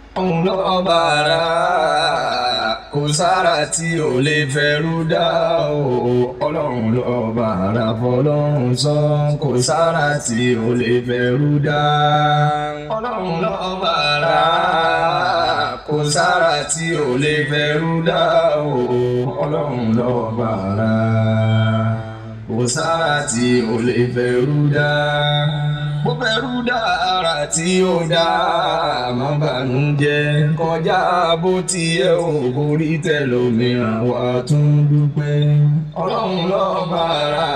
Ọlọ́bàrà kò sára tí ò lè fẹ́rú dá o. Ọlọ́run lọ́bàrà fọlọ́run sọ kò sára tí ò lè fẹ́rú dá. Ọlọ́run lọ́bàrà kò sára tí ò lè fẹ́rú dá o. Ọlọ́run lọ́bàrà kò sára tí ò lè fẹ́rú dá. Bó fẹ́rú dá ara tí ó dá má bànújẹ́ kọjá bó ti yẹ ò borí tẹlòmíràn wá tún dúpẹ́. Ọlọ́run lọ́bàrà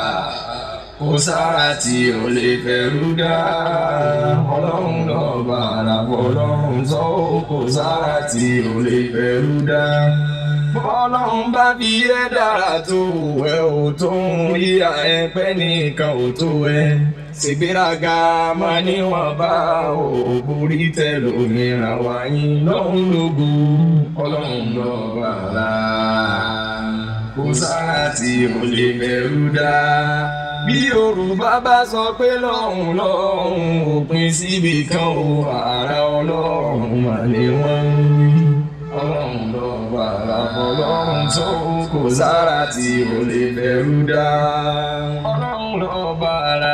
kò sára tí ò lè fẹ́rú dá. Ọlọ́run lọ́bàrà fọlọ́run sọ kò sára tí ò lè fẹ́rú dá. Ọlọ́run bá fi ẹ́ dára tó ẹ ò tó ń rí àẹ́pẹ́ nìkan ò tó ẹ. Ṣègbéraga máa níwọ̀n bá ò borí tẹlòmíràn wáyé lọ́hùn lógo. Ọlọ́run lọ́bàrà kò sára tí ò lè fẹ́rú dá. Bí Yorùbá bá sọ pé lọ́hùn lọ́hùn òpin síbi kan ò ara Ọlọ́run mà ní wọ́n ń wí. Ọlọ́run lọ́bàrà fọlọ́run sọ kò sára tí ò lè fẹ́rú dá. Ọlọ́run lọ́bàrà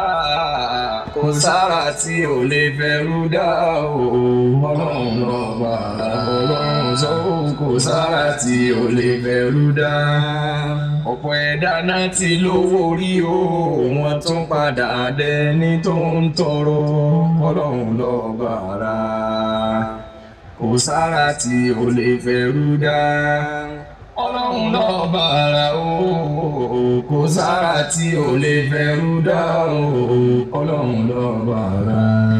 kò sára tí ò lè fẹ́rú dá o. Ọlọ́run lọ́bàrà fọlọ́run sọ kò sára tí ò lè fẹ́rú dá. Ọ̀pọ̀ ẹ̀dá náà ti lówó rí o wọ́n tún padà dẹni tó ń tọrọ. Ọlọ́run lọ́bàrà kò sára tí ò lè fẹ́rú dá. Ọlọ́run lọ́bàrà o kò sára tí ò lè fẹ́rú dá o. Ọlọ́run lọ́bàrà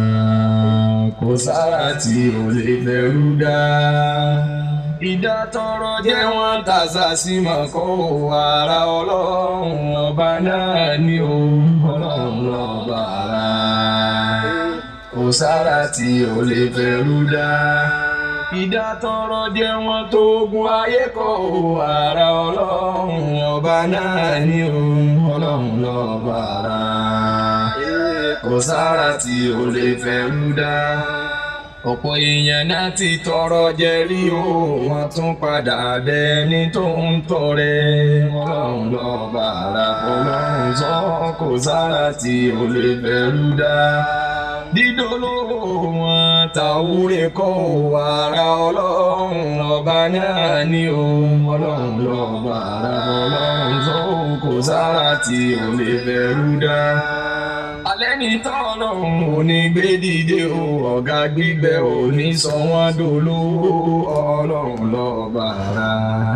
kò sára tí ò lè fẹ́rú dá. Ìdá tọrọ jẹ́ wọ́n tàṣà sí mọ̀kọ́ ara Ọlọ́run ọba náà ni o. Ọlọ́run lọ́bàrà kò sára tí ò lè fẹ́rú dá. Ìdá tọrọ jẹ́ wọ́n tó ogun ayé kọ́ ara Ọlọ́run ọba náà ni o. Ọlọ́run lọ́bàrà kò sára tí ò lè fẹ́rú dá. Ọ̀pọ̀ èèyàn náà ti tọrọ jẹ rí o wọ́n tún padà dẹni tó ń tọrẹ. Ọlọ́run lọ́bàrà Ọlọ́run sọ kò sára tí ò lè fẹ́rú dá. Dídolówó wọn tàwúrẹ́ kọ́ ara Ọlọ́run ọba náà ni o. Ọlọ́run lọ́bàrà Ọlọ́run sọ kò sára tí ò lè fẹ́rú dá. Alẹ́ ní tọ́lọ́run ò ní gbé dìde o ọ̀gá gbígbẹ ò ní sọ wọ́n dolówó. Ọlọ́run lọ́bàrà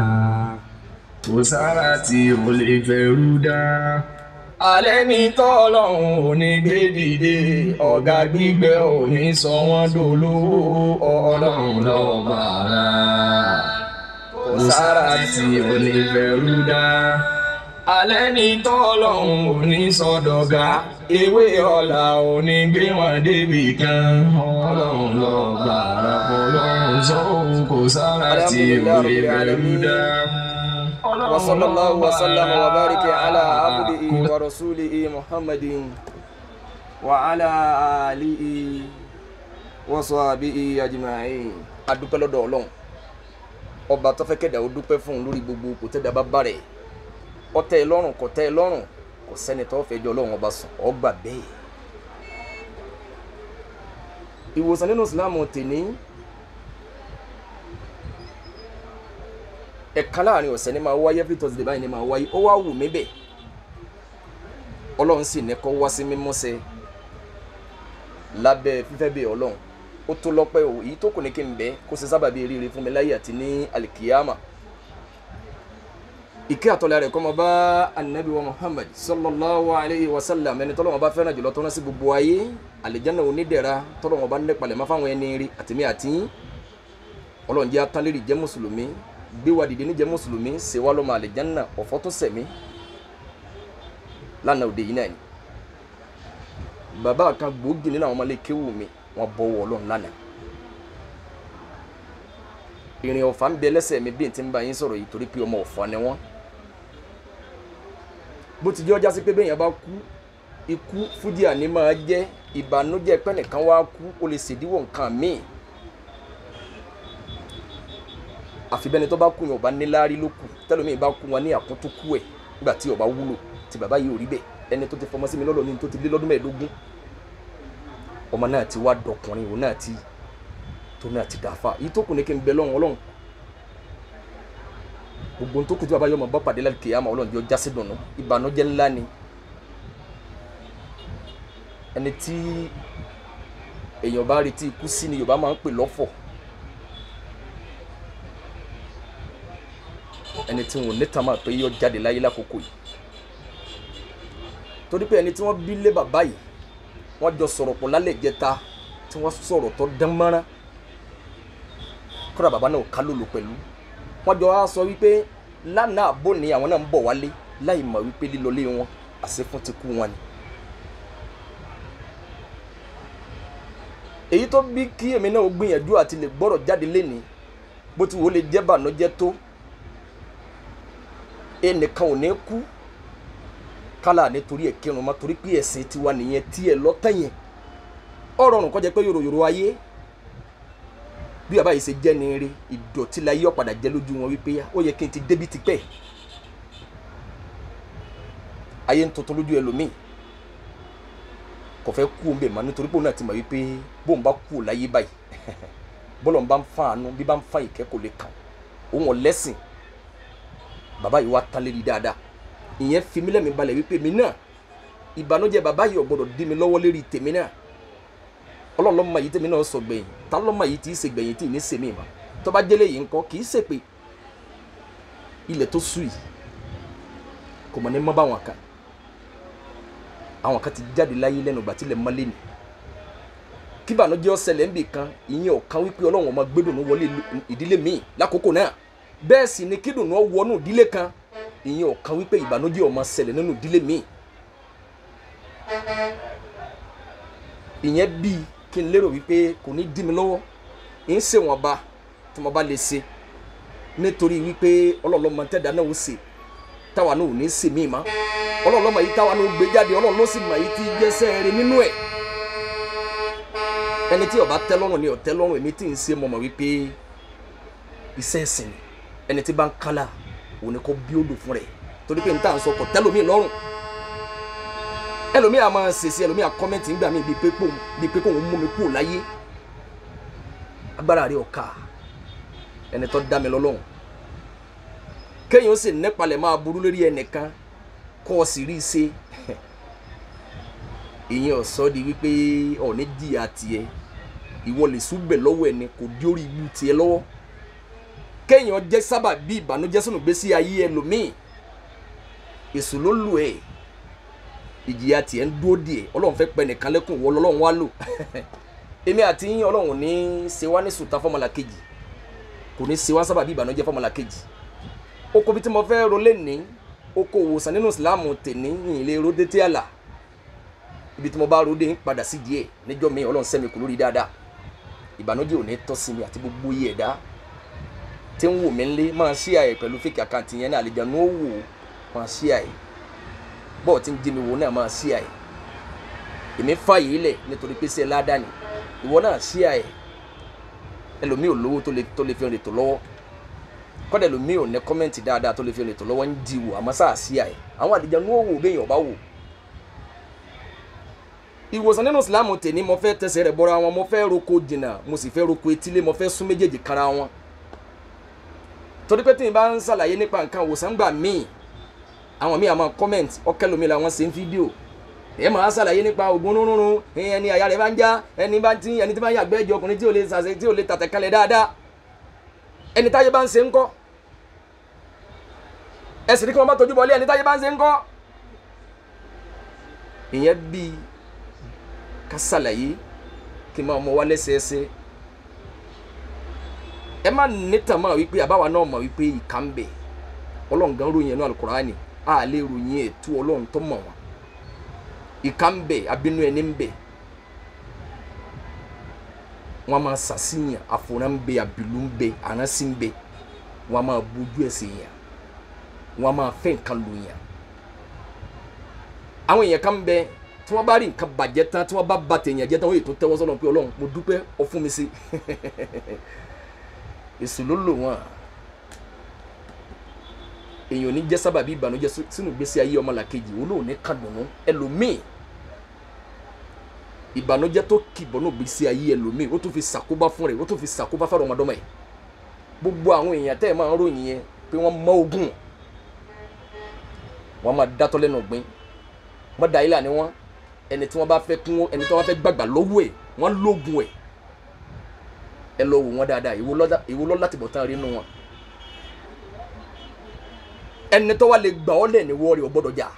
kò sára tí ò lè fẹ́rú dá. Alẹ́ ní tọ́lọ́run ò ní gbé dìde ọ̀gá gbígbẹ ò ní sọ wọ́n dolówó. Ọlọ́run lọ́bàrà kò sára tí ò lè fẹ́rú dá. Alẹ́ ní tọ́lọ́run ò ní sọdọ̀gá ewé ọ̀la ò ní gbé wọn débi kan. Ọlọ́run lọ́bàrà fọlọ́run sọ kò sára tí ò lè fẹ́rú dá. وصلى الله وسلم وبارك على عبده ورسوله محمد وعلى آله وصحبه أجمعين. A dúpẹ́ lọ́dọ̀ Ọlọ́run ọba tó fẹ́ kẹ́dà ó dúpẹ́ fún un lórí gbogbo kò tẹ́dà bá bá rẹ̀ ó tẹ́ ẹ lọ́rùn kò tẹ́ ẹ lọ́rùn kò sẹ́ni tó fẹ́ jọ Ọlọ́run ọba sùn ó gbà bẹ́ẹ̀. Ìwòsàn nínú Ìsìlámù tèní ẹ̀ka láàrin ọ̀sẹ̀ ni máa wáyé every Thursday báyìí ni máa wáyé ó wá wù mí bẹ́ẹ̀ Ọlọ́run sì ní kó wá sí mímúṣẹ lábẹ́ fífẹ́ bẹ́ẹ̀ Ọlọ́run ó tó lọ́pẹ́ o èyí tó kù ní kí n bẹ́ kó ṣe sábàbí rere fún mi láyé àti ní alikiyama. Ìkẹ́ àtọ́lá rẹ̀ kó máa bá anabi wa Muhammad sallallahu alayhi wa sallam ẹni tọ́lọ́wọ́n bá fẹ́ràn jùlọ tó rán sí gbogbo ayé àlìjánnà onídẹ̀ra tọ́lọ́wọ́n bá nípalẹ̀ máa fáwọn ẹni rí àtìmí àti Ọlọ́run jẹ́ atánlérì jẹ́ mùsùlùmí gbé wa dìde níjẹ́ mùsùlùmí ṣe wá lọ́mọ àlìjánnà ọ̀fọ́ tó sẹ̀mí lánàá òde yìí náà ni. Bàbá kan gbòógì nínú àwọn ọmọlé kéwù mi wọ́n bọ̀wọ̀ Ọlọ́run lánàá. Ìrìn ọ̀fà ń bẹ lẹ́sẹ̀ mi bí n ti ń bá yín sọ̀rọ̀ yìí torí pé ọmọ ọ̀fà ni wọ́n. Bó ti jẹ́ ọjà sí pé bẹ́yàn bá kú ikú fúdíà ní máa jẹ́ ìbànújẹ́ pẹ́nìkan wá kú ó lè ṣèdíwọ̀ nǹkan míì àfi bẹ́ni tó bá kú yẹn ò bá níláárí ló kù tẹ́lómi bá kú wọn ní àkúntúkú ẹ̀ nígbà tí ó bá wúlò tí bàbá yìí ò rí bẹ́ẹ̀ ẹni tó ti fọmọ sí mi lọ́dọ̀ ní tó ti lé lọ́dún 15 ọmọ náà ti wá dọkùnrin òun náà ti tó náà ti dàáfà yìí tó kù ní kí n bẹ lọ́hùn Ọlọ́run gbogbo tó kù tí bàbá yọmọ bá pàdé láti kìyàmá Ọlọ́run jọ jásí dùnú ìbànújẹ́ ńlá ni ẹni tí èèyàn bá retí ikú sí ni Yorùbá máa ń pè lọ́fọ̀ ẹni tí wọn ò níta máa pé yọ jáde láyé lákòókò yìí torí pé ẹni tí wọ́n bí lé bàbá yìí wọ́n jọ sọ̀rọ̀ pọ̀ lálẹ́ ìjẹta tí wọ́n sọ̀rọ̀ tó dán mọ́rán kódà bàbá náà ò ká lòlò pẹ̀lú wọ́n jọ wá sọ wípé lánàá àbò ní àwọn náà ń bọ̀ wálé láì mọ̀ wípé lílọlé wọn àṣefún ti kú wọn ni. èyí tó bí kí èmi náà gbìyànjú àti lè gbọ́rọ̀ jáde lénìí bó ti wò ó lè jẹ́ bànújẹ́ tó ẹnìkan ò ní kú kálá nítorí ẹ̀ kírun mọ́ torí pé ẹ̀sìn tiwa nìyẹn tí ẹ lọ́tẹ̀ yẹn ọ̀rọ̀ ọ̀run kọjá pé yòròyòrò ayé bí bàbá yìí ṣe jẹ́ ní eré ìdọ̀tí la yí ọ̀padà jẹ́ lójú wọn wípé ó yẹ kí n ti débi tipẹ́ ayé ń tuntun lójú ẹlòmíì kò fẹ́ kú òun bẹ̀ mọ́ nítorí pé òun náà ti mọ̀ wípé bóun bá kú láyé báyìí bọ́lọ̀ ń bá ń fa àánú bí bá ń fa ìkẹ́kọ̀ọ́ lè kàn òun ọ̀lẹ́sìn bàbá yìí wá tán lérí dáadáa ìyẹn fi mí lẹ́mìí balẹ̀ wípé mi náà ìbànújẹ́ bàbá yìí ò gbọ́dọ̀ dí mi lọ́wọ́ lérí tèmi náà Ọlọ́run ló mọ èyí tèmi náà sọ gbẹ̀yìn ta ló mọ èyí tí í ṣe gbẹ̀yìn tí ì ní sèmi mọ́ tó bá jẹ́lé yìí ńkọ́ kì í ṣe pé ilẹ̀ tó sú yìí kò mọ̀ ní mọ́ bá wọn kan àwọn kan ti jáde láyé lẹ́nu ìgbà tí ilẹ̀ mọ́lé ni kí ìbànújẹ́ ó ṣẹlẹ̀ ń bì kan ìyẹn ò kan wípé Ọlọ́run ọmọ gbẹ́dùnú wọlé ìdílé míì lákòókò náà bẹ́ẹ̀ sì ni kí dùnú wọnú ìdílé kan ìyẹn ò kan wípé ìbànújẹ́ ó máa ṣẹlẹ̀ nínú ìdílé míì ìyẹn bíi kí n lérò wípé kò ní dí mi lọ́wọ́ ń ṣe wọn bá tí mo bá lè ṣe nítorí wípé ọlọ́lọ́mọ tẹ́dá náà ó ṣe táwa náà ò ní ṣe mí mọ́ ọlọ́lọ́mọ yìí táwa náà ó gbé jáde ọlọ́run ló sì mọ̀ yìí tí jẹ́sẹ̀ rẹ nínú ẹ̀ ẹni tí ó bá tẹ́ lọ́rùn ni ó tẹ́ lọ́rùn èmi tí ń ṣe mọ̀mọ́ wípé iṣẹ́ ẹ̀sìn ni ẹni tí bá ń kálá òun ni kò bí ó dùn fún rẹ̀ torí pé n tà ń sọ kò tẹ́lómi lọ́rùn ẹlòmíì a máa ṣèṣe ẹlòmíì a kọ́mẹ́ǹtì ńgbà mí bíi pé kóun mú mi kúrò láyé agbára rẹ̀ ọ̀ka ẹni tó dá mi lọ́lọ́run kéèyàn ó sì nípalẹ̀ máa burú lórí ẹnìkan kó o sì rí i ṣe ìyẹn ọ̀sọ́ di wípé ọ̀ní jìyà tiẹ̀ ìwọ lè súbẹ̀ lọ́wọ́ ẹni kò dí orí ibu tiẹ̀ lọ́wọ́ kéèyàn jẹ́ sábà bí ìbànújẹ́ sínú gbésí ayé ẹlòmíì èṣù ló lù ẹ́ ìjìyà tiẹ̀ ń dúró díẹ̀ ọlọ́run fẹ́ pẹ́ nìkan lẹ́kùn wọ lọ́lọ́run wá lò èmi àti yín ọlọ́run ní ṣe wá ní sùtá fọ́mọlà kejì kò ní ṣe wá sábà bí ìbànújẹ́ fọ́mọlà kejì oko bí tí mo fẹ́ rolé ní oko òwòsàn nínú ìsìláàmù tèní ìyìnlẹ̀ rodé tí àlà ibi tí mo bá rodé ń padà sí díẹ̀ níjọ́ mi ọlọ́run sẹ́mi kò lórí dáadáa ìbànújẹ́ ò ní tọ́ sí mi àti gbogbo iye ẹ̀dá tí ń wò mí ńlé máa ṣí àyè pẹ̀lú fíkì àkáǹtì yẹn náà àlejò ó wò máa ṣí àyè bọ́ọ̀ tí ń jí mi wò náà máa ṣí àyè èmi fààyè lẹ̀ nítorí pé ṣe ládàá ni ìwọ náà ṣí àyè ẹlòmíì ò lówó tó lè fi rìn tó lọ́wọ́ kọ́dà ẹlòmíì ò ní kọ́mẹ́ǹtì dáadáa tó lè fi rìn tó lọ́wọ́ ń jí wò àmọ́ sáà ṣí àyè àwọn àlejò ó wò béèyàn bá wò. ìwòsàn nínú ìsìlámù tèmi mo fẹ́ tẹsẹ̀ rẹ̀ bọ́ra wọn mo fẹ́ roko jìnnà mo sì fẹ́ roko etílé mo fẹ́ sún méjèèjì kára wọn torí pé tí n bá ń ṣàlàyé nípa nǹkan ìwòsàn gbà míì àwọn míì àmọ́ comment ọkẹlómi làwọn ṣe ń fídíò ẹ máa ṣàlàyé nípa ògùn rúnrún ẹni àyà rẹ̀ bá ń já ẹni tí bá ń yàgbẹ́ ẹ̀jẹ̀ ọkùnrin tí ò lè ṣàṣẹ tí ò lè tàtẹ̀ kalẹ̀ dáadáa ẹni táyé bá ń ṣe ń kọ́ ẹsìn ní kí wọ́n bá tọ́jú bọ́lé ẹni táyé bá ń ṣe ń kọ́ ìyẹn bíi ká ṣàlàyé kí n máa mọ wá lẹ́sẹẹsẹ ẹ má níta máa wípé àbáwa náà mọ̀ wípé ìka ń bẹ ọlọ́run gan ròyìn ẹnu Al-Qur'ani a lè ròyìn ètò ọlọ́run tó mọ̀ wọn ìka ń bẹ abínú ẹni ń bẹ wọn máa ṣàṣìyàn àfòrán ń bẹ àbìlú ń bẹ àránsí ń bẹ wọn máa bójú ẹsẹ̀ yàn wọn máa fẹ́ nǹkan lò yàn àwọn èèyàn kan ń bẹ tí wọ́n bá rí nǹkan bàjẹ́ tán tí wọ́n bá ba tèèyàn jẹ́ tán wọ́n yìí tó tẹ́wọ́ sọ́lọ́run pé ọlọ́run mo dúpẹ́ ọ fún mi sí èṣù ló lò wọ́n èèyàn ní jẹ́ sábàbí ìbànújẹ́ sínú ìgbésí ayé ọmọlàkejì olóò ní kàdùnnú ẹlòmíì ìbànújẹ́ tó kìbọnú ìgbésí ayé ẹlòmíì ó tún fi ṣàkóbá fún rẹ̀ ó tún fi ṣàkóbá fún ọmọdọ́mọ ẹ̀ gbogbo àwọn èèyàn tẹ́ ẹ̀ máa ń ròyìn yẹn pé wọ́n mọ ogun wọ́n máa dátọ́ lẹ́nu ọ̀gbìn wọ́n da ilà ni wọ́n ẹni tí wọ́n bá fẹ́ kún ẹni tí wọ́n fẹ́ gbàgbà lọ́wọ́ ẹ̀ wọ́n lógun ẹ̀ ẹ lọ wò wọ́n dáadáa ìwo lọ́ láti bọ̀ tán rí inú wọn ẹni tó wá lè gbà ọ́ lẹ̀ ní wọ́ọ̀rì ọgbọ́dọ̀ jà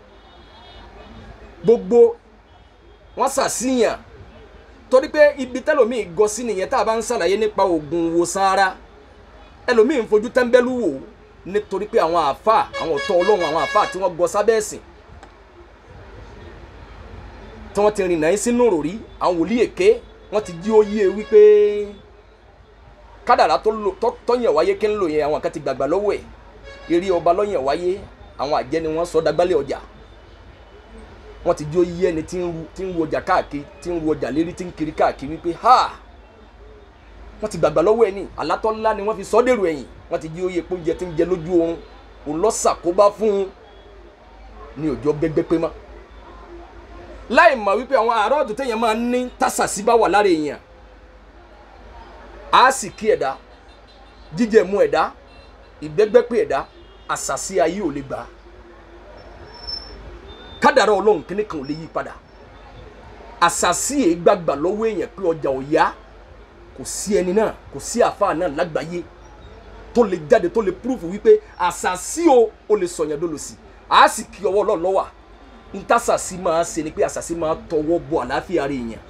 gbogbo wọ́n ṣàṣìyàn torí pé ibi tẹ́lòmíì gọ sí nìyẹn tá a bá ń ṣàlàyé nípa oògùn ìwòsàn ara ẹlòmíì ń fojú tẹ́ńbẹ́lú wò nítorí pé àwọn àáfàá àwọn ọ̀tọ̀ ọlọ́run àwọn àáfàá tí wọ́n gọ sábẹ́ ẹ̀sìn tí wọ́n ti rìn náà sínú ròrí àwọn wòlíì èké wọ́n ti jí ó yé wípé kádàrá tó yàn wáyé kí ń lò yẹn àwọn kan ti gbàgbà lọ́wọ́ ẹ̀ eré ọba lọ́yàn wáyé àwọn àjẹ́ ni wọ́n sọ dagbálẹ̀ ọjà wọ́n ti jí ó yé ẹni tí ń ru ọjà káàkiri tí ń ru ọjà lérí tí ń kiri káàkiri wípé ha wọ́n ti gbàgbà lọ́wọ́ ẹ̀ ní àlátọ́ ńlá ni wọ́n fi sọ dèrò ẹ̀yìn wọ́n ti jí ó yé pé oúnjẹ tí ń jẹ lójú oorun òun lọ́sàkóbá fún un ní òjò gbẹgbẹ pé mọ́ láì mọ̀ wípé àwọn àrọ́ọ̀dù téèyàn máa ń ní tásàsí bá wà lára èèyàn á sì kí ẹ̀dá jíjẹ mú ẹ̀dá ìgbẹ́gbẹ́ pé ẹ̀dá àṣàsí ayé ò lè gbà kádàrá ọlọ́run kíní kan ò lè yí padà àṣàsí èé gbàgbà lọ́wọ́ èèyàn pé ọjà ò yá kò sí ẹni náà kò sí àfáà náà lágbàáyé tó lè jáde tó lè púrúfù wípé àṣàsí o lè sọ̀yàn dólòsì á sì kí ọwọ́ ọlọ́run lọ́wà ntásàsí máa ṣe ni pé àṣàsí máa tọwọ́ bọ àlàáfíà rẹ̀ èèyàn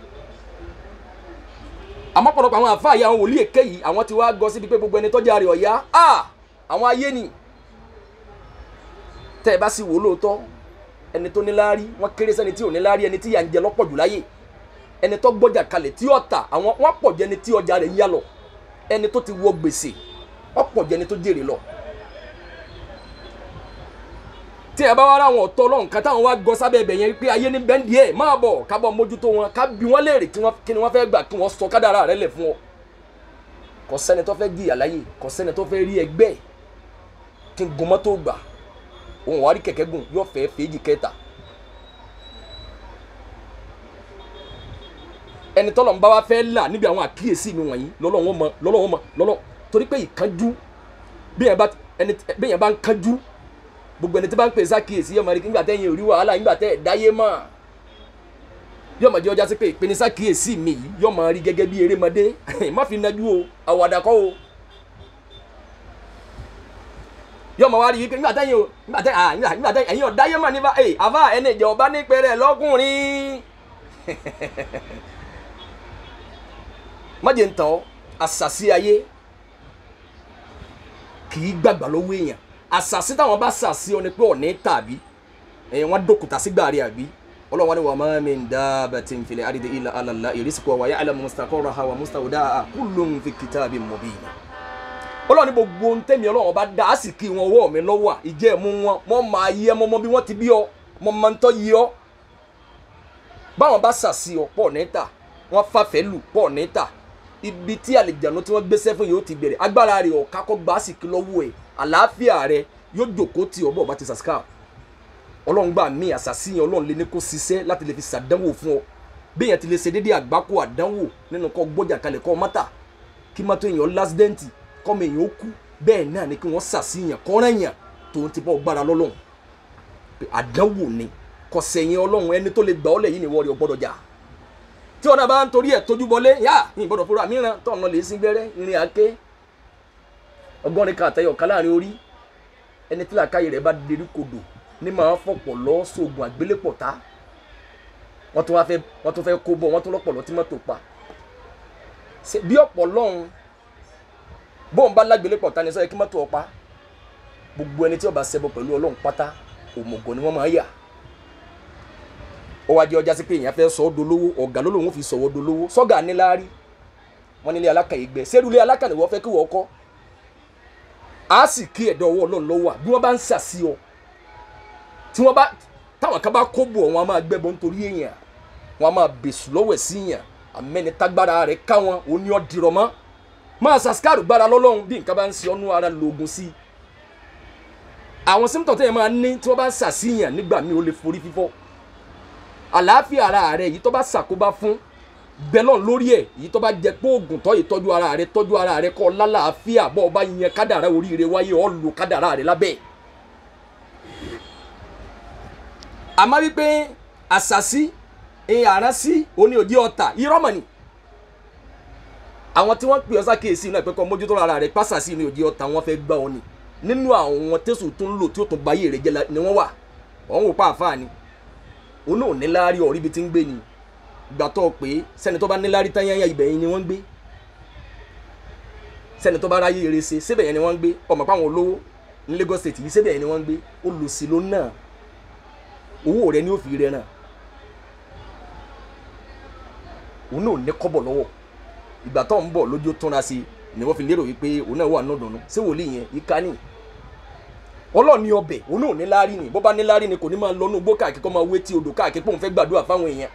àmọ́ pọ̀lọpọ̀ àwọn àfáà yà àwọn wòlíì èké yìí àwọn ti wá gọ síbi pé gbogbo ẹni tọ́jà rẹ̀ ọ̀yá àwọn ayé ni tẹ́ ẹ bá sì wò lóòótọ́ ẹni tó níláárí wọ́n kéré sẹ́ni tí ò níláárí ẹni tí yà ń jẹ lọ́pọ̀ jù láyé ẹni tó gbọ́jà kalẹ̀ tí ó tà àwọn wọ́n pọ̀ jẹ́ ẹni tí ọjà rẹ̀ ń yá lọ ẹni tó ti wọ gbèsè wọ́n pọ̀ jẹ́ ẹni tó jèrè lọ tí ẹ bá wá ráwọn ọ̀tọ̀ ọlọ́run kan táwọn wá gọ sábẹ́ ẹbẹ̀ yẹn pé ayé ní bẹ́ńdì ẹ̀ máa bọ̀ ká bọ̀ mójútó wọn ká bí wọ́n léèrè kí ni wọ́n fẹ́ gbà kí wọ́n sọ kádàrá rẹ̀ lẹ̀ fún ọ kò sẹ́ni tó fẹ́ jìyà láyé kò sẹ́ni tó fẹ́ rí ẹgbẹ́ kí n gun mọ́tò gbà òun wà á rí kẹ̀kẹ́ gùn yóò fẹ́ fèéjì kẹta ẹni tọ́lọ̀ ń bá wa fẹ́ là níbi àwọn àkíyèsí mi wọ̀nyí lọ́lọ́wọ́ mọ̀ torí pé ìkánjú bí yẹn bá ń kánjú gbogbo ẹni tí bá ń pè sákìyèsí yọmọ rí nígbà tẹ́yìn orí wàhálà nígbà tẹ́ ẹ̀ dáyé mọ́ yọmọ jẹ́ ọjà sí pé ìpinnu sákìyèsí mi yìí yọmọ rí gẹ́gẹ́ bí erémọdé má fi nájú o àwàdà kọ́ o yọmọ wa rí wípé nígbà tẹ́yìn ẹ̀yìn ọ̀dáyé mọ́ nípa àfà ẹni ìjọba ní pẹ̀rẹ̀ lọ́kùnrin májè ń tàn ọ́ àṣàsí ayé kì í gbàgbà lọ́wọ́ èèyàn àṣàsí táwọn bá ṣàṣì ọ ni pé ọ̀ní tàbí wọ́n dókùtà sí gbàrí àbí ọlọ́wọ́n ni wa ma min dabbatin fil ardi illa ala Allahi rizquha wa ya'lamu mustaqarraha wa mustawda'aha kullun fi kitabin mubin ọlọ́wọ́n ni gbogbo ohun tẹ́mi ọlọ́wọ́n bá dá sí kí wọn wọ́ mi lọ́wọ́ ìjẹ́ mú wọn mọ́ máa yẹ mọ́ bí wọ́n ti bí ọ mọ́ máa ń tọ́ yí ọ báwọn bá ṣàṣì ọ pọ̀ níta wọ́n fàfẹ́ lù pọ̀ níta ibi tí àlejànú tí wọ́n gbéṣẹ́ fún yóò ti bẹ̀rẹ̀ agbára rẹ̀ ọ̀ká kọ́ gbá sí kí lọ́wọ́ ẹ̀ àlàáfíà rẹ̀ yóò jòkó tí ọbọ̀ bá ti sàṣkà ọlọ́run gbà mí àṣàṣìyàn ọlọ́run lè ní kó ṣiṣẹ́ láti lè fi ṣàdánwò fún ọ bí èèyàn ti lè ṣe déédéé àgbákò àdánwò nínú kọ́ gbọ́jà kalẹ̀ kọ́ mọ́tà kí mọ́tò èèyàn lásìdẹ́ǹtì kọ́mọ èèyàn ó kú bẹ́ẹ̀ náà ni kí wọ́n ṣàṣìyàn kọ́rẹ́yàn tó ti bọ́ gbára lọ́lọ́run àdánwò ni kọ̀sẹ̀yìn ọlọ́run ẹni tó lè gbà ọ́ lẹ̀ yìí ni wọ́n rí ọ gbọ́dọ̀ jà tí ọ̀nà bá ń torí ẹ̀ tójú bọlé yá ní ìbọ̀dọ̀ fúnra mìíràn tó ọ̀nà lè sí gbẹ́rẹ́ ìrìn àké ọgọ́rin kan àtẹyọ̀ kan láàrin orí ẹni tí làákàyè rẹ̀ bá dérí kodò ní máa fọ̀pọ̀ lọ sóògùn àgbélépọ̀ tá wọ́n tún fẹ́ kó bọ̀ wọ́n tún lọ́pọ̀ lọ tí mọ́tò pa bí ọ̀pọ̀ lọ́hùn bóun bá lágbélépọ̀ tá ni sọ yẹ kí mọ́tò ọ̀pá gbogbo ẹni tí ó bá ṣẹbọ pẹ̀lú ọlọ́run pátá òmùgọ̀ ni wọ́n máa yà ó wá jẹ́ ọjà sí pé èèyàn fẹ́ sọ ọ́ dolówó ọ̀gá ló lòun fi sọ̀wọ́ dolówó sọ́gà níláárí wọ́n nílé alákàyè gbẹ sẹ́rùlé alákàyè wọ́n fẹ́ kí wọ́n kọ́ á sì kí ẹ̀dọ̀ ọwọ́ ọlọ́run lọ́wọ́ bí wọ́n bá ń ṣàṣì ọ tí wọ́n bá táwọn kan bá kó bò wọn a máa gbẹ́bọ nítorí èèyàn wọn a máa bèṣù lọ́wọ́ sí èèyàn àmẹ́ni tágbára rẹ̀ ká wọn ò ní ọ́ dìrọ̀ mọ́ máa ṣàṣkárù gbára lọ́lọ́run bí nǹkan bá ń ṣe ọ́nú ara lògùn sí àwọn symptom tẹ́yẹ̀ máa ní tí wọ́n bá ń ṣàṣìyàn nígbà míì ó lè forí fífọ́ àlàáfíà ara rẹ̀ yìí tó bá ṣàkóbá fún bẹ́lọ̀ lórí ẹ̀ yìí tó bá jẹ pé oògùn tó yìí tọ́jú ara rẹ̀ kọ́ lálàáfíà bọ́ ọba yẹn kádàrá oríire wáyé ọ́ lò kádàrá rẹ̀ lábẹ́ àmọ́ wípé àṣàṣì àránsí oní òdi ọ̀tà irọ́ mọ̀ ni àwọn tí wọ́n pè ọ́ sákèésí náà pé kọ́ mójútó ara rẹ̀ pàṣàṣì ní òdi ọ̀tà wọ́n fẹ́ gbá ọ ni nínú àwọn tẹ̀sùn tó ń lò tí ó tún báyé rẹ̀ jẹ́ ni wọ́n wà wọ́n wò pa àfáà ni òun náà níláárí ọ̀rí ibi tí ń gbé ni ìgbà tó pé sẹ́ni tó bá níláárí tán yányá ibẹ̀ yẹn ni wọ́n ń gbé sẹ́ni tó bá ráyé eré ṣe síbẹ̀ yẹn ni wọ́n ń gbé ọmọ pàwọn olówó ní Lagos State yìí síbẹ̀ yẹn ni wọ́n ń gbé olùsí ló náà owó rẹ̀ ni ó fi rẹ̀ náà òun náà ní kọ́bọ̀ lọ́wọ́ ìgbà tó ń bọ̀ lójú túnra sí ni wọ́n fi lérò wípé òun náà wà nínú dùnú ṣé wòlíì yẹn ìka ní ọlọ́ọ̀ni ọbẹ̀ òun náà níláárí ni bó bá níláárí ni kò ní máa lọ́nú gbó káàkiri kó máa wé tí odò káàkiri pé òun fẹ́ gbàdúrà fáwọn èèyàn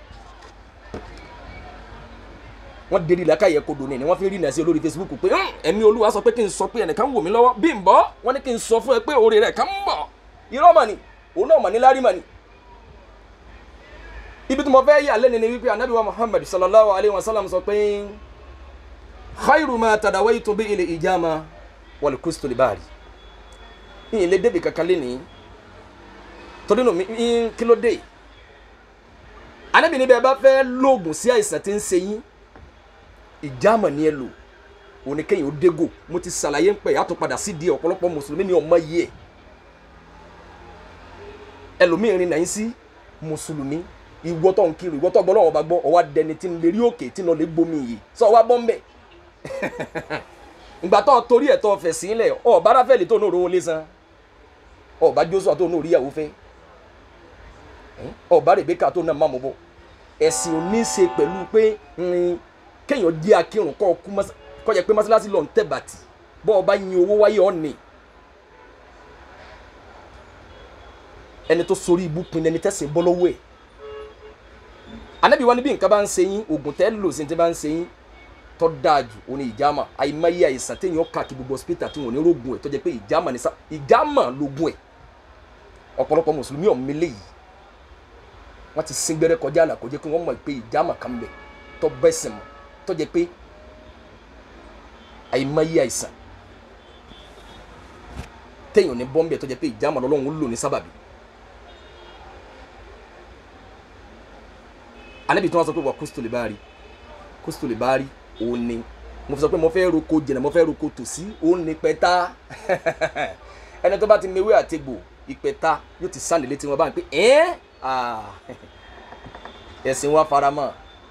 wọ́n dérí làkàyẹ kodò ni wọ́n fi rí nàṣẹ olórí Facebook pé ẹ̀mí Olúwa sọ pé kí n sọ pé ẹnìkan wò mí lọ́wọ́ bí n bọ́ wọ́n ní kí n sọ fún ẹ pé oore rẹ̀ kan ń bọ̀ irọ́ mà ni òun náà mà níláárí mà ni ibi tí mo fẹ́ yà lẹ́ni ni wípé anabi wa Muhammad sallallahu alayhi wa sallam sọ pé khairu ma tadawaitu bi ilẹ̀ ìjàmà wal QUST libari ìyìn lè débi kankan lẹ́ni torí nù mí kí ló dé anabi níbẹ̀ bá fẹ́ lóògùn sí àìsàn tí ń ṣe yín ìjàmà ni ẹ lò òní kẹ́yìn ó dégò mo ti ṣàlàyé ń pẹ́ yàtọ̀ padà sí di ọ̀pọ̀lọpọ̀ mùsùlùmí ni ọmọ yìí ẹ̀ ẹlòmíín náà yín sí mùsùlùmí ìwọ tó ń kiri ìwọ tó gbọ́ lọ́wọ́ bá gbọ́ ọwọ́ adẹni tí ń lè rí òkè tí ń lọ lè gbomi yìí sọ wá bọ́ ń bẹ̀ ìgbà tó torí ẹ̀ tó fẹ̀ sílẹ̀ ọ̀ bá ráfẹ́lì tó ní òróró lé san ọ̀ bá Jósùà tó ní òríyàwó fẹ́ ọ̀ bá Rèbékà tó náà má mọ̀ bọ̀ ẹ̀sìn ò ní í ṣe pẹ̀lú pé kéèyàn jẹ́ akírun kọ́ yẹ pé mọ́sálásí lọ ń tẹ̀ bàtì bọ́ ọ bá yin owó wáyé ọ̀ ní ẹni tó sorí ibú pin ẹni tẹ̀sìn bọ́ lọ́wọ́ ẹ̀ anabi wa ni bí nǹkan bá ń ṣe yín oògùn tẹ́ lò sí ti bá ń ṣe yín tó dáa jù òní ìjàmà àìmọye àìsàn téèyàn kà kí gbogbo hospital tí wọn ò ní rògùn ẹ̀ tó jẹ́ pé ìjàmà lògùn ẹ̀ ọ̀pọ̀lọpọ̀ mùsùlùmí ọ̀mílẹ̀ yìí wọ́n ti sin gbẹ́rẹ́ kọjá àlà kó jẹ́ pé wọ́n mọ̀ pé ìjàmà kan bẹ̀ tó bẹ́sẹ̀ mọ̀ tó jẹ́ pé àìmọye àìsàn téèyàn ní bọ́m̀bẹ̀ tó jẹ́ pé ìjàmà lọ́lọ́run lò ní sábàbí anabi tí wọ́n sọ pé wà QUST libari òun ni mo fi sọ pé mo fẹ́ roko jìnnà mo fẹ́ roko tòsí òun ni pẹ́tà ẹni tó bá ti mewé àtegbò ìpẹ́tà yóò ti sáǹdì létí wọn báyìí pé ẹ̀sìn wa faramọ́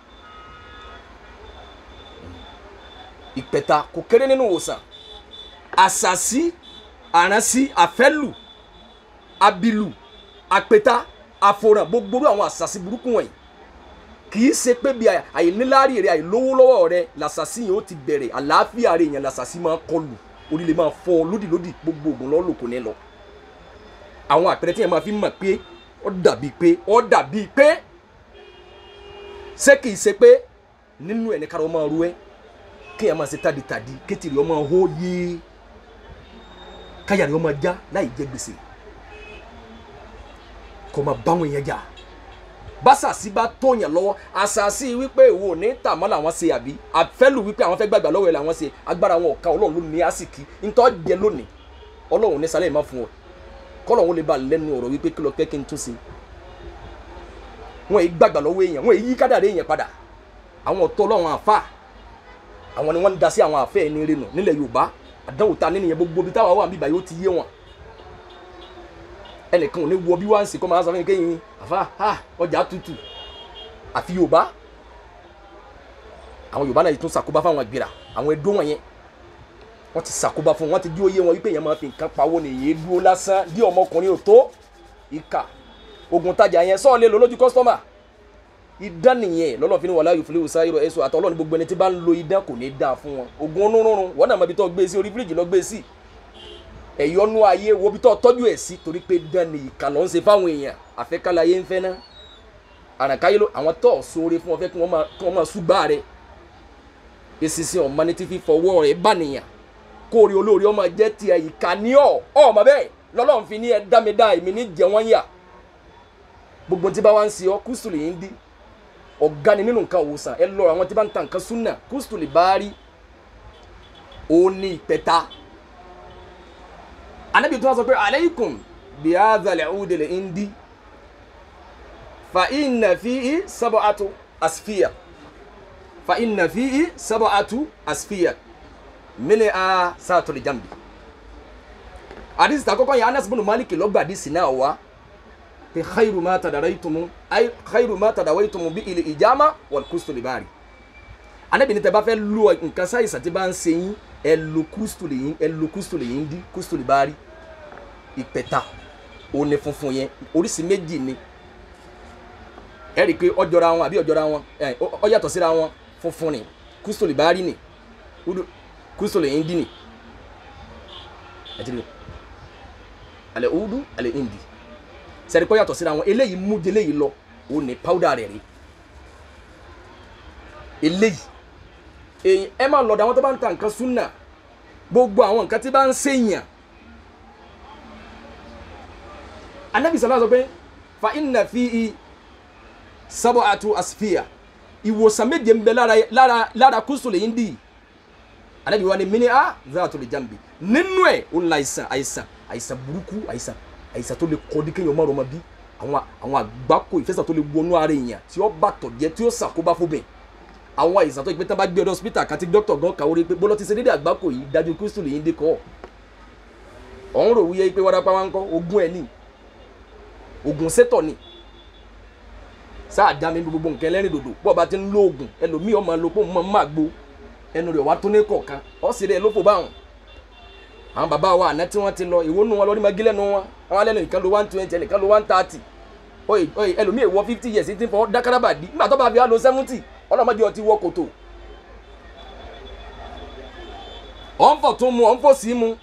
ìpẹ́tà kò kéré nínú ìwòsàn àṣàṣì àránsí àfẹ́lù abilu àpẹ́tà àfòràn gbogbo àwọn àṣàṣì burúkú wọ̀nyí kì í ṣe pé bí àìníláàrí rẹ àìlówó lọ́wọ́ rẹ làṣàṣì yẹn ó ti bẹ̀rẹ̀ àlàáfíà rẹ yẹn làṣàṣì máa kọlù orílẹ̀ máa fọ́ lódìlódì gbogbo ògùn lọ́ọ́ lò kò ní lọ. àwọn àpẹẹrẹ tí yẹn máa fi mọ̀ pé ó dàbí pé ṣé kì í ṣe pé nínú ẹ̀ ní kára ọmọ ru ẹ kí yẹn máa ṣe tàdítàdí kétìrì ọmọ hó yé káyà rẹ ọmọ já láì jẹ gbèsè kò máa báwọn èèyàn jà básàsí bá tóyàn lọ́wọ́ àṣàṣì wípé ìwọ ní tàmọ́ làwọn ṣe àbí àfẹ́lù wípé àwọn fẹ́ gbàgbà lọ́wọ́ ẹ̀ làwọn ṣe agbára wọn ọ̀ka ọlọ́run ló ní àsìkí ntọ́ jẹ lónìí ọlọ́run ní sálẹ̀ má fún ọ kọ́lọ́run lè ba lẹ́nu ọ̀rọ̀ wípé kí lọ pẹ́ kí n tún sí wọn èyí gbàgbà lọ́wọ́ èèyàn wọn èyí kádàrá èèyàn padà àwọn ọ̀tọ̀ ọlọ́run àfà àwọn ni wọ́n ń da sí àwọn àfẹ́ ẹni rẹ̀ nù nílẹ̀ Yorùbá àdánwò ta nínú yẹn gbogbo bí táwa wà níbàyí ó ti yé wọn ẹnìkan ò ní wọ bí wá ń sè kọ́ máa sọ fún mi kéyìn àfa ọjà tútù àfi Yorùbá àwọn Yorùbá náà yìí tún ṣàkóbá fáwọn àgbèrà àwọn ẹdó wọn yẹn wọ́n ti ṣàkóbá fún wọn ti dí òye wọn wípé èèyàn máa fi nǹkan pawó ní èyí dúró lásán bí ọmọkùnrin ò tó ìkà ogun tajà yẹn sọ́ọ̀ lè lò lójú kọ́sítọ́mà idán nìyẹn lọ́nà fi ní wàhálà yóò fi lè wò sáyé ẹ̀sọ́ àtọ́lọ́ ní gbogbo ẹni tí bá ń lo idán kò ní dáa fún wọn ogun onírúurú wọn náà mọ ibi tó gbé sí orí fíríjì lọ gbé sí ẹ̀yọ́nú ayé wo ibi tó tọ́jú ẹ̀ sí torí pé dán ni ìkà ló ń ṣe fáwọn èèyàn àfẹ́kálẹ̀ ayé ń fẹ́ ná àràkáyé ló àwọn tó sóore fún wọn fẹ́ kí wọ́n máa súgbà rẹ̀ èsìsìn ọ̀ma ní ti fi fọwọ́ rẹ̀ bá nìyàn kóore olóore ọmọ jẹ́ tiẹ̀ ìkà ní ọmọ bẹ́ẹ̀ lọ́lọ́run fi ní ẹ dá mi dá èmi ní jẹ wọ́n yà gbogbo tí bá wá ń ṣe ọ́ QUST lè ń di ọ̀gá ni nínú nǹkan òwòsàn ẹ lọ àwọn tí bá ń ta nǹkan súnà QUST lè bá rí ó ní ìpẹta anabi tó wá sọ pé aleikum bi hadha al-'ud al-indi fa inna fihi sab'atu asfiya fa inna fihi sab'atu asfiya minha sa'atul jambi hadith ta kọ́kọ́ ya Anas bin Malik ló gba hadith náà wá pé khairu ma tadaraytum ay khairu ma tadawaytum bi al-ijama wal QUST libari anabi ní tẹ́ bá fẹ́ lu nǹkan sai sa tí bá ń ṣe yín ẹ lo QUST lè yín ẹ lo QUST lè yín di QUST libari ìpẹta ó ní funfun yẹn oríṣi méjì ni ẹ rí pé ó jọra wọn àbí ó jọra wọn ó yàtọ̀ síra wọn funfun ni QUST libari ni QUST lè yín di ni ẹ ti rí alẹ́ udu alẹ́ indi sẹ́ni kọ́ yàtọ̀ síra wọn eléyìí mú de eléyìí lọ ó ní powder rẹ̀ rí eléyìí èyí ẹ máa lọ̀dọ̀ àwọn tó bá ń ta nǹkan súnà gbogbo àwọn nǹkan tí bá ń ṣèyàn anabi sọlá sọ pé fa inna fihi sab'atu asfiya ìwòsàn méje ń bẹ lára QUST lè yín dì anabi wa ni minha zatul jambi nínú ẹ̀ ó ń la àìsàn burúkú àìsàn tó lè kọ́ di kéèyàn mọ́rọ̀ ọmọ bí àwọn àgbákò ìfẹsẹ̀ tó lè wọnú ara èèyàn tí ó bá tọ̀ jẹ́ tí ó ṣàkóbá fóbìn àwọn àìsàn tó yẹ pé tán bá gbé ọdọ hospital kan tí dókítà gan kàwé pé bọ́lọ́ ti ṣe dédé àgbákò yìí dájú QUST lè yín dé kọ́ ọ̀hún rò wúyẹ́ pé wárápá wá ń kọ́ ogun ẹ̀ ní ogun sétọ̀ ni sáà dá mi gbogbo nǹkan ẹlẹ́rìn dòdò bọ́ọ̀ bá ti ń lo oògùn ẹlòmíì ọmọ ló pé òun máa gbó ẹnu rẹ̀ wá tó ní kọ̀ọ̀kan ọ̀ sì rẹ̀ ló fò báwọn àwọn bàbá wa àná tí wọ́n ti lọ ìwọ nù wọn lórí magílẹ̀ nù wọn àwọn alẹ́ nìkan ló 120 ẹnìkan ló 130 oye ẹlòmíì wọ 50 years ti fọ dákàràbà dí nígbà tó bá fi á lo 70 ọlọ́mọdé ọtí wọ kòtò ọ̀nfọ̀ tó mu ọ̀nfọ̀ sí mu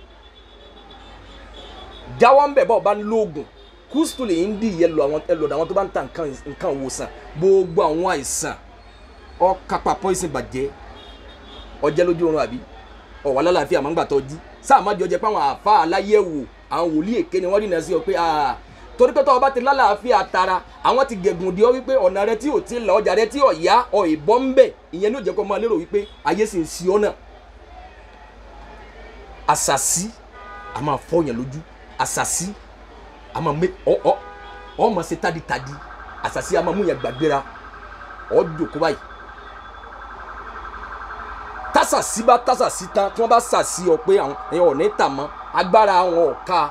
jáwọ́ ń bẹ̀ bọ́ ọba ń lo oògùn QUST lè ń dì yẹ lọ àwọn tó bá ń ta nǹkan òwòsàn gbogbo àwọn àìsàn ọ̀kápá poison bàjẹ́ ọjẹ́ lójú oorun àbí ọ̀wà lálàáfíà máa ń gbà tọ́jú sáà má jọ jẹ́ pé àwọn àfa aláyẹ̀wò àwọn wòlíì èké ni wọ́n rí náà sí ọ pé torí pé tọ́ ọba ti lálàáfíà tara àwọn ti gẹ̀gùn di ọ wípé ọ̀nà rẹ tí ò ti là ọjà rẹ tí ò yá ọ ìbọn ń bẹ̀ ìyẹn ní òjẹ́ kó máa lérò wípé ayé sì ń sí ọ náà àṣàsí a máa fọyàn lójú àṣàsí a máa mẹ ọ máa ṣe tádìtádì àṣàsí a máa mú yàn gbàgbéra ọ jòkó báyìí tásàsí bá tásàsí tán tí wọ́n bá sàsí ọ pé àwọn èèyàn ò ní tà mọ́ agbára àwọn ọ̀ka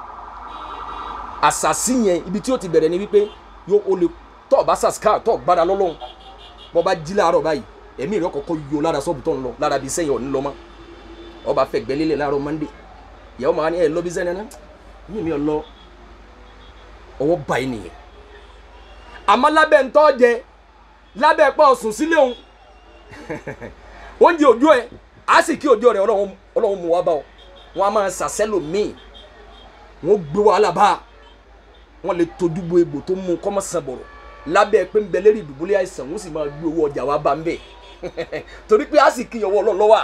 àṣàsí yẹn ibi tí ó ti bẹ̀rẹ̀ ni wípé o lè tọ́ ọba sàsíkà tọ́ gbára lọ́lọ́run bọ́ bá jí láàárọ̀ báyìí ẹ̀mí rẹ̀ kọ́kọ́ yọ lára sọ́ọ̀bù tó ń lọ lára bíi sẹ́yìn ọ̀ní lọ mọ́ ọba fẹ́ gbẹ́lélẹ̀ láàárọ̀ Monday ìyàwó màá ní ẹ̀ lọ bí sẹ́yìn náà mi ò lọ ọwọ́ báyìí nìyẹn àmọ́ lábẹ́ ntọ́ jẹ lábẹ́ pọ̀ sùn sílé òun oúnjẹ òjò ẹ á sì kí òjò rẹ ọlọ́run mú wa bá ọ wọn a máa ṣàṣẹ́lò míì wọn gbé wàhálà bá wọn lè tójú bo egbò tó mú kọ́mọ́ sàn bọ̀rọ̀ lábẹ́ pé ń bẹ lérí ìdùbúlẹ̀ àìsàn wọn sì máa gbé owó ọjà wa bá ń bẹ̀ torí pé á sì kí ọwọ́ ọlọ́run lọ́wọ́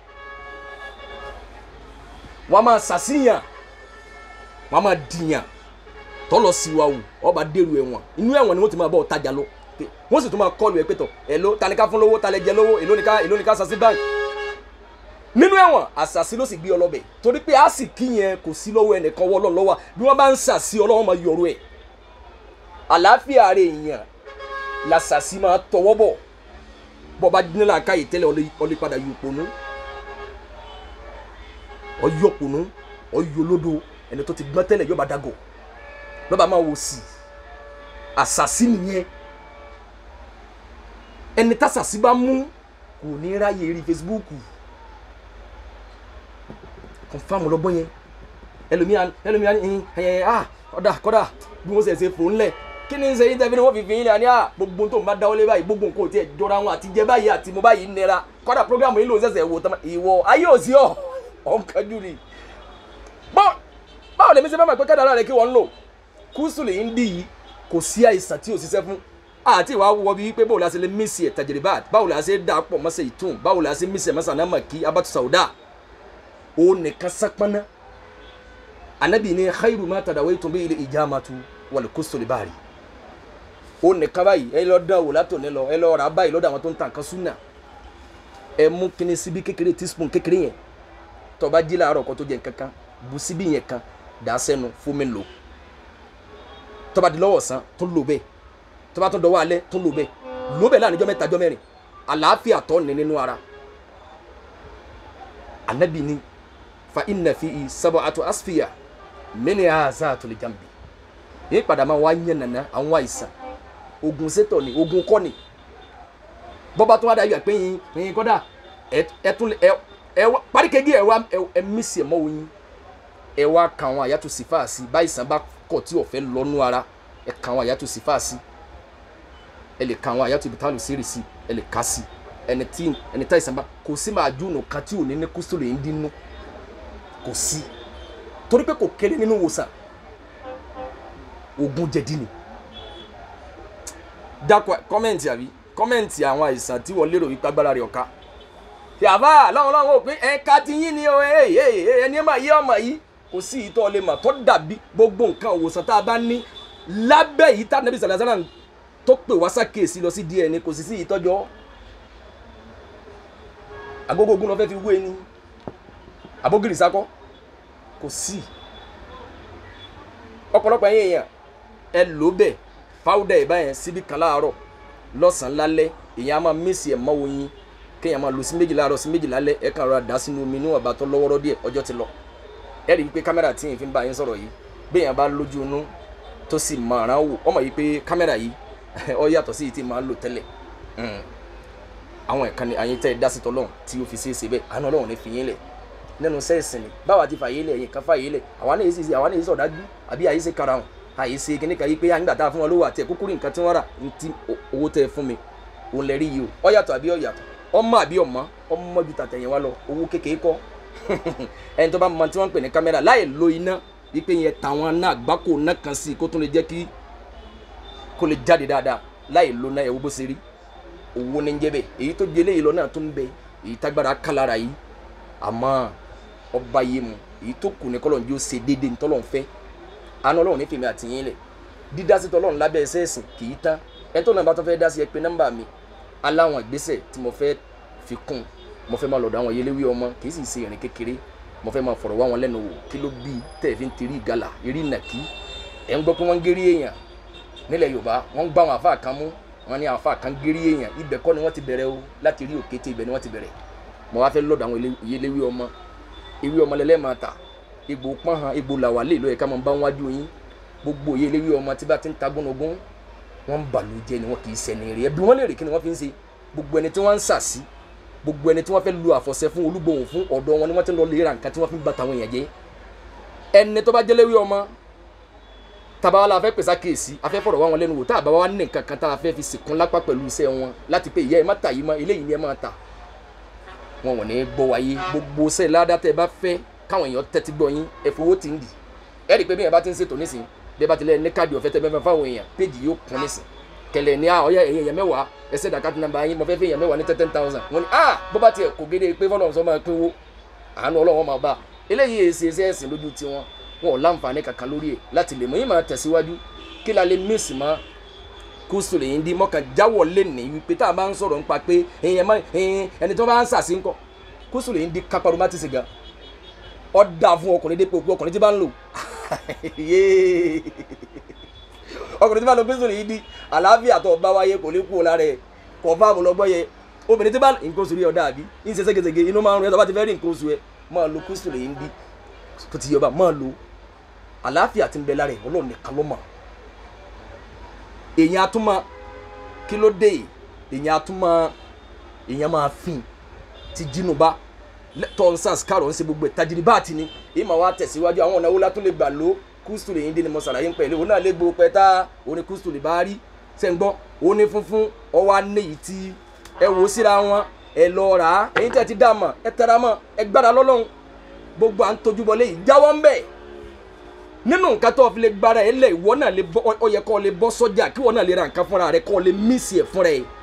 wọn a máa ṣàṣìyàn wọn a máa dìyàn tọ́lọ̀ sí wa wò ọba dèrò ẹ̀wọ̀n inú ẹ̀wọ̀n ni wọ́n ti máa bọ̀ ọ̀tajà lọ wọ́n sì tún máa kọlu ẹ̀ pẹ́tọ̀ èló tanika fún lówó talẹ̀ jẹ lówó èló ní ká sasi báńkì nínú ẹ̀wọ̀n àṣàsí ló sì gbé ọlọ́bẹ̀ torí pé a sì kí yẹn kò sí lọ́wọ́ ẹnìkan wọ́ ọlọ́run lọ́wọ́ bí wọ́n bá ń ṣàṣì ọlọ́run máa yọrù ẹ̀ àlàáfíà rẹ̀ èèyàn làṣàṣì máa tọwọ́ bọ̀ bọ́ bá dín náà káyè tẹ́lẹ̀ ọlẹ́ padà yọ òpònú ọyọ òpònú ọyọ olódo ẹni tó ti gbọ́n tẹ́lẹ̀ yọba dàgọ̀ lọ́ba máa wò sí àṣàsí nìyẹn ẹni tásàsí bá mú kò ní ráyè rí Facebook confam lọ́gbọ́n yẹn ẹlòmíà ní ọ̀dà kọ́dà bí wọ́n ṣe fòun lẹ̀ kí ni ń ṣe yín tẹ́fí ni wọ́n fi yín lẹ̀ ní gbogbo tó ń bá dáwọ́lé báyìí gbogbo nǹkan ò tiẹ̀ jọra wọn àti jẹ báyìí àti mo báyìí nira kọ́dà program yìí ló ń ṣẹ̀ṣẹ̀ wò tán ìwọ ayé ò sí ọ̀nkájú ni báwo lèmi ṣe fẹ́ mọ̀ pé kádàrá rẹ̀ kí wọ́n ń lò QUST lè ń dì yìí kò sí àìsàn tí ò ṣiṣẹ́ fún àti ìwà wọ bí wípé báwo la ṣe lè mísì ẹ̀ tajiribat báwo la ṣe dà pọ̀ mọ́sẹ̀ ìtún báwo la ṣe mísì ẹ̀ mọ́sẹ̀ anamaki abatu sauda ó nìkan sápáná anabi ní khairu ma tadawaytum bihi al-ijamatu wal qustu al-bari ó ní kan báyìí ẹ lọ dán wò látòní lọ ẹ lọ rà báyìí lọ́dọ̀ àwọn tó ń ta nǹkan súnà ẹ mú kíní síbí kékeré teaspoon kékeré yẹn tó bá jí láàárọ̀ kó tó jẹ nǹkan kan bu síbí yẹn kan dà sẹ́nu fún mi lò tó bá di lọ́wọ́ ọ̀sán tó lò bẹ́ẹ̀ tó bá tó dọwọ́ alẹ́ tó lò bẹ́ẹ̀ láàrin ọjọ́ mẹ́ta ọjọ́ mẹ́rin àlàáfíà tó ní nínú ara anabi ni fa inna fi sab'atu asfiya minha zaatul jambi yìí padà máa wá yẹn nàná àwọn àìsàn ogun sétọ̀ ni ogun kọ́ ni bọ́bá tó wá dá yọ pé yín kọ́dà ẹ tún ẹ paríkegi ẹ wá ẹ mísì ẹ mọ́ oyin ẹ wá ka àwọn àyàtò sífàásì báyìí sàn bá kọ̀ tí ọ̀fẹ́ lọ́nú ara ẹ ka àwọn àyàtò sífàásì ẹ lè ka àwọn àyàtò ibùtálù sírìsì ẹ lè ka sí ẹni tá ìsàn bá kò sí máa dúnú kan tí ò ní kústò lè ń dínú kò sí torí pé kò kéré nínú ìwòsàn ogun jẹ̀dí ni dákọ̀ kọ́mẹ̀ntì àbí kọ́mẹ̀ntì àwọn àìsàn tí wọ́n lérò wípé agbára rẹ̀ ọ̀ka yàrá láwọn ò pé ẹ̀ka ti yín ni ẹni ẹ̀ máa yé ọmọ yìí kò sí ìtọ́ lè mà tó dàbí gbogbo nǹkan òwòsàn tá a bá ní lábẹ́ yìí tá nàbí sàlàsàlà tó pè wá sákèsí lọ sí díẹ̀ ni kò sì sí ìtọ́jọ́ agogo ogun lọ fẹ́ fi wé ni abógiri sákọ́ kò sí ọ̀pọ̀lọpọ̀ ẹ̀yìn èèyàn ẹ lò bẹ́ẹ̀ fáwọ́dà ẹ̀ báyẹn síbi kan láàárọ̀ lọ́sàn-án lálẹ́ èèyàn á máa mísì ẹ̀ mọ́ oyin kéèyàn máa lò sí méjì láàárọ̀ sí méjì lálẹ́ ẹ̀ kàn rọra dà sínú omi níwọ̀n bá tó lọ́wọ́rọ́ díẹ̀ ọjọ́ ti lọ ẹ rí i pé kámẹ́rà tí yìí fi ń bá yín sọ̀rọ̀ yìí béèyàn bá lójú inú tó sì máa rán wò ọmọ yìí pé kámẹ́rà yìí ó yàtọ̀ sí yìí tí máa ń lò tẹ́lẹ̀ àwọn ìkànnì àyín tẹ́ ẹ dá sí tọ́lọ́run tí ó fi ṣe é ṣe bẹ́ẹ̀ àánú Ọlọ́run ní fi yín lẹ̀ nínú sẹ́ẹ̀sì ni báwa ti fàyè lẹ̀ yín kan fàyè lẹ̀ àwọn náà yìí sọ̀dájú àbí àyè ṣe karahun àyè ṣe kíní kan yìí pé àyìnbá tá a fún wọn lówó àti ẹ̀kúkúrú nǹkan tí wọ́n rà ní ti owó tẹ́ ẹ fún mi òun lè rí yìí o ó yàtọ̀ àbí ó yàtọ̀ ọmọ àbí ọmọ ju tàtẹ̀yìn wa lọ owó kékeré kọ́ ẹni tó bá mọ tí wọ́n ń pè ní kámẹ́rà láì lo iná wípé yẹn tàwọn náà gbáko náà kan sí kó tún lè jẹ́ kí kó lè jáde dáadáa láì lo náà ẹ̀wọ́ bó ṣe rí owó ní jẹ́ bẹ́ẹ̀ èyí tó jẹ́ léyìí lọ náà tó ń bẹ èyí tágbára kálára yìí àmọ́ ọba yé mu èyí tó kù ní kọ́lọ́n jó ṣe déédéé ntọ́lọ́n fẹ́ àánú Ọlọ́run ní fèmí àtìyín lẹ̀ dídá sí tọ́lọ́run lábẹ́ ẹsẹ̀ ẹ̀sìn kì í tán ẹni tó náà bá tó fẹ́ dá sí ẹ pé nọ́mbà mi aláwọn ìgbésẹ̀ tí mo fẹ́ fi kún mo fẹ́ máa lọ́dọ̀ àwọn yẹlẹ́wí ọmọ kì í sì ṣe ìrìn kékeré mo fẹ́ máa fọ̀rọ̀ wá wọn lẹ́nu wò kí ló bí tẹ̀ fi ń tiri ìgalà eré nàkí ẹ̀ ń gbọ́ pé wọ́n ń gérí èèyàn nílẹ̀ Yorùbá wọ́n ń gbá àwọn àfáà kan mú wọ́n ní àwọn àfáà kan gérí èèyàn ibẹ̀ kọ́ ni wọ́n ti bẹ̀rẹ̀ o láti rí òkété ibẹ̀ ni wọ́n ti bẹ̀rẹ̀ mo wá fẹ́ lọ́dọ̀ àwọn yẹlẹ́wí ọmọ ewé ọmọ lẹ́lẹ́ máa tà egbò pọ́n han egbò làwà lè lóye ká máa bá wájú yín gbogbo yẹlẹ́wí ọmọ tí bá ti ń ta gbónogún wọ́n ń bàlú jẹ́ ni wọ́n kì í sẹ́ni rẹ̀ ẹbí wọ́n lè rè kí ni wọ́n fi ń ṣe gbogbo ẹni tí wọ́n ń sàsí gbogbo ẹni tí wọ́n fẹ́ lu àfọ̀ṣẹ fún olúgbòhùn fún ọ̀dọ̀ wọn ni wọ́n ti ń lọ lè ra nǹkan tí wọ́n fi ń bá tàwọn èèyàn jẹ́ ẹni tó bá jẹ́lẹ́wí ọmọ tàbá wa la fẹ́ pèsè àkíyèsí afẹ́ fọ̀rọ̀ wá wọn lẹ́nu wò tá àbá wa ní nǹkan kan tá a fẹ́ fi sìnkún lápá pẹ̀lú iṣẹ́ wọn láti pé ìyá ẹ má tà yìí mọ́ eléyìí ni ẹ máa tà wọn wọ̀n ní gbọ́ wáyé gbogbo ṣẹ́ ládàá tẹ́ ẹ bá fẹ́ káwọn èèyàn tẹ́tí gbọ́ yín ẹ fowó ti ń dì ẹ rí i pé bí ẹ bá ti ń ṣètò nísìn bí ẹ bá ti lẹ́ ní káàdì ọ̀fẹ́ tẹ́ bẹ́ẹ̀ fáwọn èèyàn péjì yóò kún nísìn kẹlẹ̀ ní ọ̀yà èèyàn mẹ́wàá ẹsẹ̀ dàkátì nàmbà yín mo fẹ́ fẹ́ èèyàn mẹ́wàá ní 10,000 wọn ni bó bá tiẹ̀ kò gédé pé fọlọ́run sọ máa pínwó àánú Ọlọ́run máa bá eléyìí èsì ẹ̀sìn lójú tiwọn wọn ò láǹfààní kankan lórí ẹ̀ láti lè mọ yín máa tẹ̀síwájú kí la lè mísì mọ́ QUST lè yín di mọ́kàn jáwọ́ lé ní wípé tá a bá ń sọ̀rọ̀ nípa pé ẹni tó bá ń sàṣì ńkọ́ QUST lè yín di kápárọ́mátìsì gan ọ̀dà fún ọkùnrin dépò pé ọkùnrin tí bá ń lò ọkùnrin tí bá ń lò QUST lè yín di àlàáfíà tó bá wáyé kò lè kú lára ẹ̀ kò bá àmú lọ́gbọ́ yẹ obìnrin tí bá nǹkan oṣù rí ọ̀dà àbí ń ṣe ségesège inú máa ń rún ẹ̀ tó bá ti fẹ́ rí nǹkan oṣù ẹ̀ máa lo QUST lè yín di tó ti yọba máa lo àlàáfíà tí ń bẹ lára ẹ̀ Ọlọ́run nìkan ló mọ̀ èèyàn àtúmọ̀ kí ló dé èèyàn àtúmọ̀ èèyàn máa fin ti jínúbá tọ́nsás kárọ̀ ń ṣe gbogbo ìtajìrì bá ti ní èyí máa wá tẹ̀síwájú àwọn ọ̀nà wo la tún lè gbà ló QUST lè yín dé ni mo ṣàlàyé ń pẹ̀lú òun náà lè gbowó pẹ́tà òun ni QUST lè bá rí sẹ́ńgbọ́ òun ni funfun ọwọ́ anéyìí tí ẹ wò síra wọn ẹ lọ rà á ẹ̀yin tẹ́ ti dá mọ̀ ẹ tẹra mọ́ ẹ gbára lọ́lọ́run gbogbo à ń tojú bọ léyìí jáwọ́ ń bẹ̀ nínú nǹkan tó fi lè gbára ẹ lẹ ìwọ náà lè bọ́ ọ yẹ kó lè bọ́ sọ́jà kí wọ́n náà lè ra nǹkan fúnra rẹ kó lè mísì ẹ̀ fúnra ẹ̀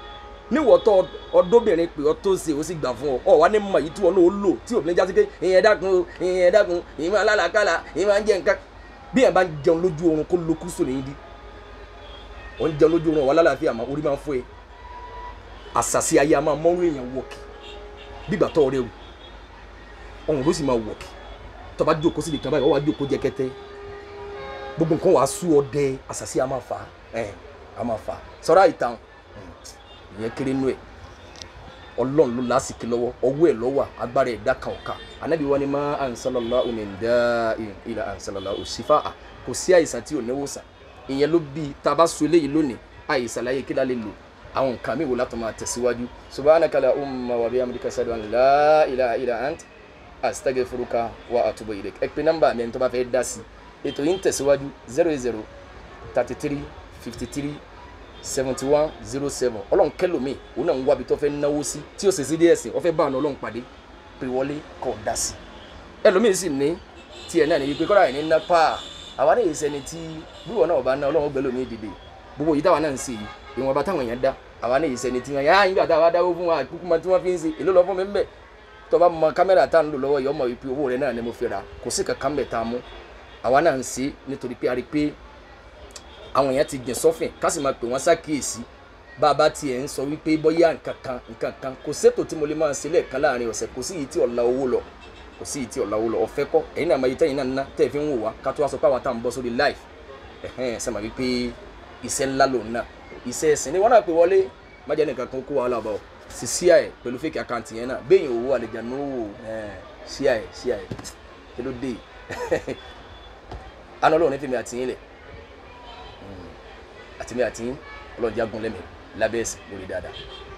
níwọ̀ tó ọdọ́bìnrin pé ọ tó ṣe ó sì gbà fún ọ wá ní mọ̀ yìí tí wọn náà lò tí òbí jásí pé ìyẹn dákun ìyẹn dákun ìyẹn máa lálàkàlà ìyẹn máa ń jẹ nǹkan bí ẹ̀ bá ń jẹun lójú oorun kó lo kúsò nìyí di wọ́n ń jẹun lójú oorun wà lálàáfíà àmọ́ orí máa ń fọ́ ẹ àṣàṣì ayé a máa mọ́rú èèyàn wọ̀kì bígbà tó rẹ̀ wù ọ̀hún ló sì máa wọ̀kì tó bá jókòó sí ìdìkan báyìí wọ́n wá jókòó jẹ́kẹ́tẹ́ gbogbo nǹkan wàá sú ọdẹ àṣàṣì a máa fà á máa fà á sọ́ra ìtàn ìyẹn kéré nú ẹ̀ ọlọ́run ló lásìkò lọ́wọ́ ọwọ́ ẹ̀ lọ́wọ́ agbára ẹ̀dá kan ọ̀ka anabi wa ni ma ansalallahu min da'in ila ansalallahu shifa'a kò sí àìsàn tí ò ní wòsàn ìyẹn ló bí tá a bá so eléyìí lónìí àìsàn láyé kí la lè lò àwọn nǹkan mi wò látọ̀ máa tẹ̀síwájú subhanaka la umma wa bihamdika ashhadu an la ilaha illa ant astaghfiruka wa atubu ilaik ẹ pè nọ́mbà mi ẹni tó bá fẹ́ dá sí ètò yìí ń tẹ̀síwájú 00 33 53 7107 ọlọ́run kẹlòmíì òun náà ń wábi tó fẹ́ náwó sí tí ó sì sí díẹ̀ sí ọ fẹ́ bá ọ̀nà ọlọ́run pàdé pé wọlé kọ̀ dá sí ẹlòmíì sì ní tiẹ̀ náà ní wípé kọ́ra ẹ̀ ní ná pa àwa náà yìí sẹni tí bíwọ̀ náà bá ná ọlọ́run gbẹ́lòmíì dìde gbogbo yìí táwa náà ń ṣe yìí ìwọ̀n bá táwọn èèyàn dá àwa náà yìí sẹni tí wọ́n yá nígbà táwa dáwó fún wa kúkú máa tí wọ́n fi ń ṣe èló lọ fún mi ń bẹ̀ tó bá mọ kámẹ́rà tá à ń lò lọ́wọ́ yìí ọmọ wípé owó rẹ̀ náà ni mo fi ra kò sí kankan bẹ̀ tá a mú àwa náà ń ṣe nítorí pé a rí pé àwọn èèyàn ti gbìn sọ́fìn ká sì máa pè wọ́n sákìyèsí bàbá tiẹ̀ ń sọ wípé bóyá nǹkan kan kò sétò tí mo lè máa ṣe lẹ́ẹ̀kan láàrin ọ̀sẹ̀ kò sí yìí tí ọ̀la owó lọ kò sí yìí tí ọ̀la owó lọ ọ̀fẹ́ kọ́ ẹ̀yin náà máa yí tẹ́yìn náà ná tẹ́ ẹ̀ fi ń wò wá ká tó wá sọ pé àwọn táwọn bọ́ sórí live sẹ́mà wípé iṣẹ́ ńlá lòun náà iṣẹ́ ẹ̀sìn ni wọ́n náà pè wọlé má jẹ́ nìkan kan kó wàhálà bá ọ sì sí ẹ̀ pẹ̀lú fake account yẹn náà bẹ́ẹ̀ owó àlejò náà wò sí ẹ̀ kí ló dé àná ọlọ́run ní fèmí àtìyín lẹ̀ àtìmí àtìyín ọlọ́run jágun lẹ́mìí lábẹ́ ẹ̀sìn lórí dáadáa.